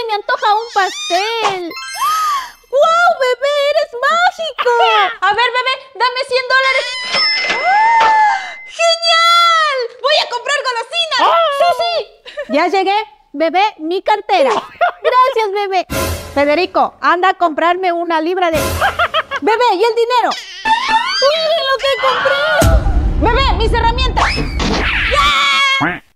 me antoja un pastel. ¡Wow, bebé! ¡Eres mágico! A ver, bebé, dame $100. ¡Genial! ¡Voy a comprar golosinas! Sí. Ya llegué. Bebé, mi cartera. Gracias, bebé. Federico, anda a comprarme una libra de... Bebé, ¿y el dinero? ¡Uy, lo que compré! Bebé, mis herramientas. ¡Yeah!